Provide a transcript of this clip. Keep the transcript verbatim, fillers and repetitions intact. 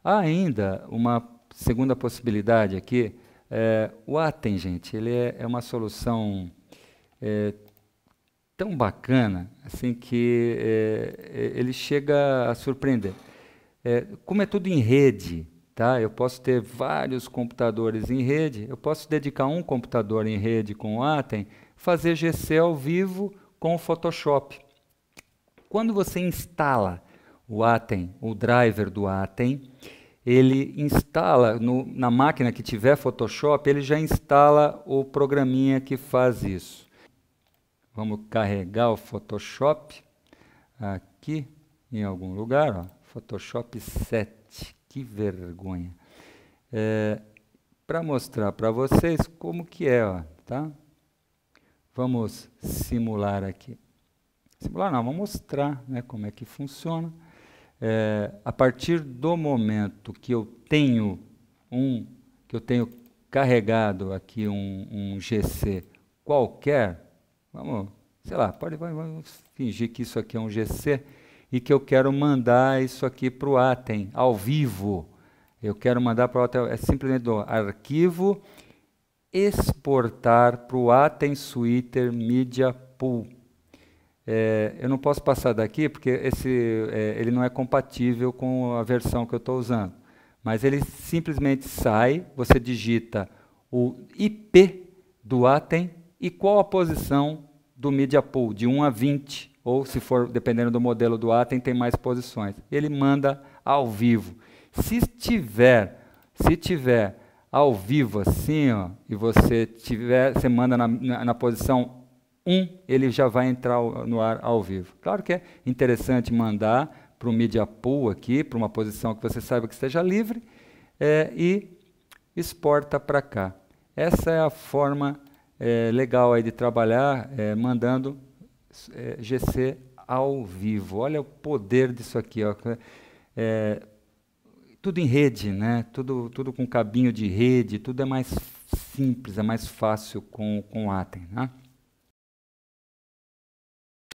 Há ainda uma segunda possibilidade aqui. É, o Atem, gente, ele é, é uma solução é, tão bacana assim que é, ele chega a surpreender. É, como é tudo em rede, tá? Eu posso ter vários computadores em rede, eu posso dedicar um computador em rede com o Atem, fazer G C ao vivo com o Photoshop. Quando você instala o Atem, o driver do Atem, ele instala, no, na máquina que tiver Photoshop, ele já instala o programinha que faz isso. Vamos carregar o Photoshop aqui em algum lugar, ó, Photoshop sete, que vergonha. É, para mostrar para vocês como que é, ó, tá? Vamos simular aqui. Simular não, vamos mostrar, né, como é que funciona. É, a partir do momento que eu tenho um, que eu tenho carregado aqui um, um G C qualquer, vamos, sei lá, pode, vamos fingir que isso aqui é um G C e que eu quero mandar isso aqui para o Atem, ao vivo. Eu quero mandar para o Atem, é simplesmente do arquivo, exportar para o Atem Suite Media Pool. É, eu não posso passar daqui porque esse, é, ele não é compatível com a versão que eu estou usando. Mas ele simplesmente sai, você digita o I P do Atem e qual a posição do Media Pool, de um a vinte, ou se for, dependendo do modelo do Atem, tem mais posições. Ele manda ao vivo. Se tiver, se tiver ao vivo assim, ó, e você tiver, você manda na, na, na posição um, ele já vai entrar no ar ao vivo. Claro que é interessante mandar para o Media Pool aqui, para uma posição que você saiba que esteja livre, é, e exporta para cá. Essa é a forma é, legal aí de trabalhar, é, mandando é, G C ao vivo. Olha o poder disso aqui, ó. É, tudo em rede, né? Tudo, tudo com cabinho de rede, tudo é mais simples, é mais fácil com, com o Atem, né?